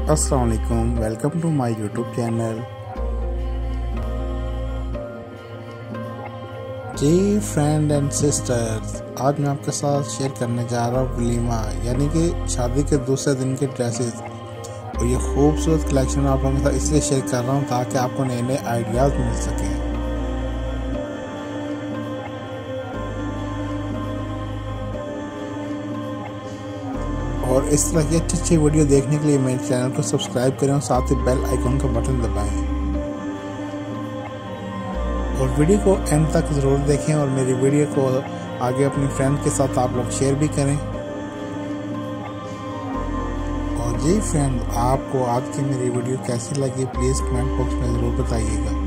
अस्सलाम वालेकुम, welcome to my YouTube channel. जी फ्रेंड एंड सिस्टर्स, आज मैं आपके साथ शेयर करने जा रहा हूँ वलीमा यानी कि शादी के दूसरे दिन के ड्रेसेस। और ये खूबसूरत कलेक्शन आप लोगों के साथ इसलिए शेयर कर रहा हूँ ताकि आपको नए नए आइडियाज़ मिल सकें। और इस तरह की अच्छी अच्छी वीडियो देखने के लिए मेरे चैनल को सब्सक्राइब करें और साथ ही बेल आइकन का बटन दबाएं। और वीडियो को एंड तक ज़रूर देखें और मेरी वीडियो को आगे अपनी फ्रेंड के साथ आप लोग शेयर भी करें। और जी फ्रेंड, आपको आज की मेरी वीडियो कैसी लगी प्लीज़ कमेंट बॉक्स में ज़रूर बताइएगा।